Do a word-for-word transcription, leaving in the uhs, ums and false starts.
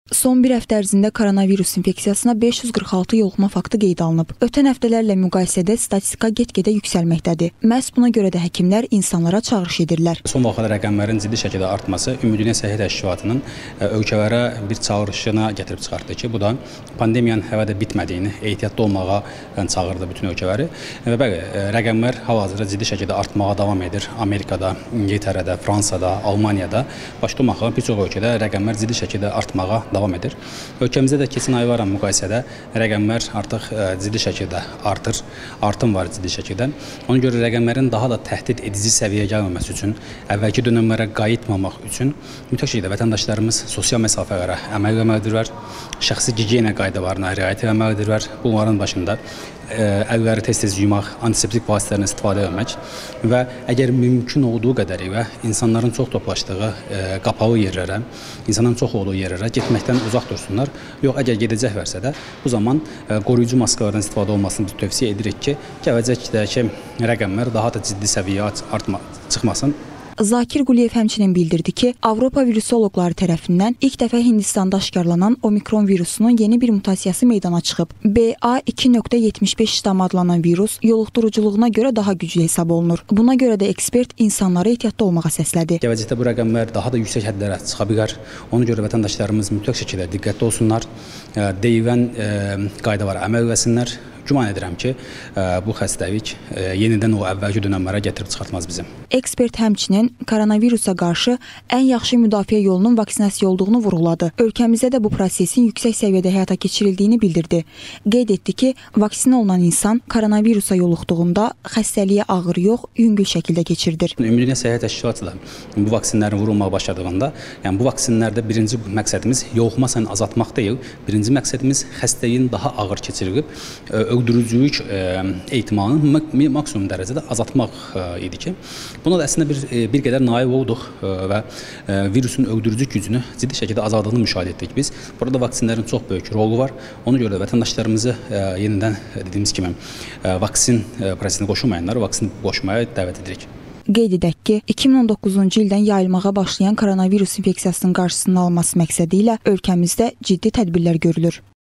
Son bir həftə ərzində koronavirus infeksiyasına beş yüz qırx altı yoluxma faktı qeydə alınıb. Ötən həftələrlə müqayisədə statistika get-gedə yüksəlməkdədir. Məhz buna görə də həkimlər insanlara çağırış edirlər. Son vaxtlarda rəqəmlərin ciddi şəkildə artması Ümumdünya Səhiyyə Təşkilatının ölkələrə bir çağırışına gətirib çıxartdı ki, bu da pandemiyanın hələ də bitmədiyini, ehtiyatlı olmağa çağırdı bütün ölkələri. Və bəli, rəqəmlər hal-hazırda ciddi şəkildə artmağa davam edir. Amerikada, İngiltərədə, Fransada, Almaniyada, başda olmaqla bir çox ölkədə rəqəmlər ciddi şəkildə artmağa davam edir. Ölkəmizdə də keçən aylarla müqayisədə rəqəmlər artıq ciddi şəkildə artır, artım var ciddi şəkildə. Ona görə rəqəmlərin daha da təhdid edici səviyyəyə gəlməməsi üçün, əvvəlki dönəmlərə qayıtmamaq üçün mütləq şəkildə vətəndaşlarımız sosial məsafələrə əməl etməlidirlər, şəxsi gigiyena qaydalarına riayət etməlidirlər. Bunların başında əlləri tez-tez yumaq, antiseptik vasitələrindən istifadə etmək və əgər mümkün olduğu qədərilə insanların çox toplaşdığı qapalı yerlərə, insanların çox olduğu yerlərə getməkdən uzaq dursunlar. Yox, əgər gedəcəklərsə də bu zaman qoruyucu maskalardan istifadə olmasını tövsiyə edirik ki, gələcəkdəki rəqəmlər daha da ciddi səviyyəyə artma, çıxmasın. Zakir Quliyev həmçinin bildirdi ki, Avropa virusoloqları tərəfindən ilk dəfə Hindistanda aşkarlanan omikron virusunun yeni bir mutasiyası meydana çıxıb. B A iki nöqtə yetmiş beş ştamı adlanan virus yoluxduruculuğuna görə daha güclü hesab olunur. Buna görə də ekspert insanları ehtiyatlı olmağa səslədi. Gələcəkdə bu rəqəmlər daha da yüksək hədlərə çıxa bilər. Ona görə vətəndaşlarımız mütləq şəkildə diqqətli olsunlar, deyilən qaydalara əməl etsinlər. Güman edirəm ki, bu xəstəlik yenidən o əvvəlki dönəmlərə gətirib çıxartmaz bizim. Ekspert həmçinin koronavirusa qarşı ən yaxşı müdafiə yolunun vaksinasiya olduğunu vurğuladı. Ölkəmizdə də bu prosesin yüksək səviyyədə həyata keçirildiyini bildirdi. Qeyd etdi ki, vaksin olunan insan koronavirusa yoluxduğunda xəstəliyə ağır yox, yüngül şəkildə keçirilir. Ümumdünya Səhiyyə Təşkilatı da bu vaksinlərin vurulmağa başladığında, yəni bu vaksinlərdə birinci məqsədimiz yoluxma sayını azaltmaq deyil, birinci məqsədimiz xəstəliyin daha ağır keçirilib, öldürücülük ehtimalını maksimum dərəcədə azaltmaq idi ki, buna da əslində bir, bir qədər nail olduq və virusun öldürücü gücünü ciddi şəkildə azaldığını müşahidə etdik biz. Burada vaksinlərin çox böyük rolu var. Ona görə də vətəndaşlarımızı yenidən dediyimiz kimi vaksin prosesinə qoşulmayanları vaksin qoşmaya dəvət edirik. Qeyd edək ki, iki min on doqquzuncu ildən yayılmağa başlayan koronavirus infeksiyasının qarşısının alınması məqsədi ilə ölkəmizdə ciddi tədbirlər görülür.